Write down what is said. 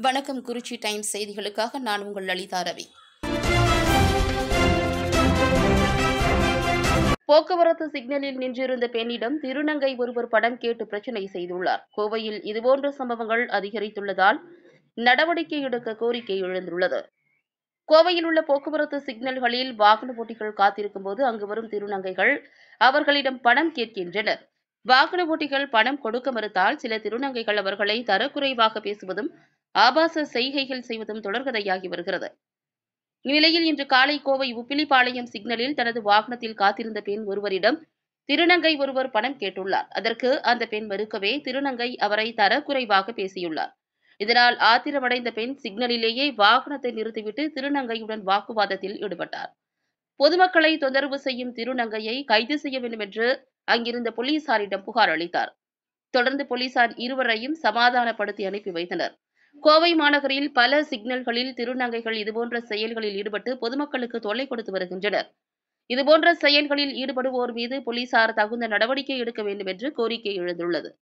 வணக்கம். குறிச்சி டைம்ஸ் செய்திகளுக்காக நான் உங்கள் லலிதா ரவி. போக்குவரத்து சிக்னலில் நின்றிருந்த பெண்ணிடம் திருநங்கை ஒருவர் படம் கேட்டு பிரச்சினை செய்துள்ளார். கோவையில் இதுபோன்ற சம்பவங்கள் அதிகரித்துள்ளதால் நடவடிக்கை எடுக்க கோரிக்கை எழுந்துள்ளது. கோவையில் உள்ள போக்குவரத்து சிக்னல்களில் வாகன ஓட்டிகள் காத்திருக்கும் போது அங்கு வரும் திருநங்கைகள் அவர்களிடம் பணம் கேட்கின்றனர். வாகன ஓட்டிகள் பணம் கொடுக்க மறுத்தால் சில திருநங்கைகள் அவர்களை தரக்குறைவாக பேசுவதும் ஆபாச செய்கைகள் செய்வதும் தொடர்கதையாகி வருகிறது. இந்நிலையில் இன்று காலை கோவை உப்பிலிப்பாளையம் சிக்னலில் தனது வாகனத்தில் காத்திருந்த பெண் ஒருவரிடம் திருநங்கை ஒருவர் பணம் கேட்டுள்ளார். அதற்கு அந்த பெண் மறுக்கவே திருநங்கை அவரை தரக்குறைவாக பேசியுள்ளார். இதனால் ஆத்திரமடைந்த பெண் சிக்னலிலேயே வாகனத்தை நிறுத்திவிட்டு திருநங்கையுடன் வாக்குவாதத்தில் ஈடுபட்டார். பொதுமக்களை தொந்தரவு செய்யும் திருநங்கையை கைது செய்ய வேண்டும் என்று அங்கிருந்த போலீசாரிடம் புகார் அளித்தார். தொடர்ந்து போலீசார் இருவரையும் சமாதானப்படுத்தி அனுப்பி வைத்தனர். கோவை மாநகரில் பல சிக்னல்களில் திருநங்கைகள் இதுபோன்ற செயல்களில் ஈடுபட்டு பொதுமக்களுக்கு தொல்லை கொடுத்து வருகின்றனர். இதுபோன்ற செயல்களில் ஈடுபடுவோர் மீது போலீசார் தகுந்த நடவடிக்கை எடுக்க வேண்டும் என்று கோரிக்கை எழுந்துள்ளது.